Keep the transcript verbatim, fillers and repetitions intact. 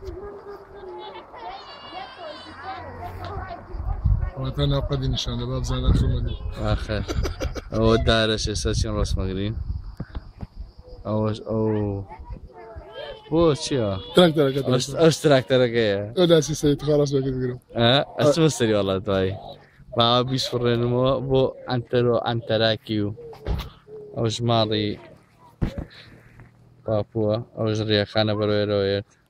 وطن قدی نشانده باب زدن خمدی آخر او دارش استاسیون راست مگرین اوش او بو چیا تراکتور كده اوش اوش تراکتور که ولا سي سيت خلاص بقيت بقرب اه اسمه سری والله توی با بیش فرنمو بو انترو انتراکیو اوش ماضي بابوا اوش ريا خانه برويرويت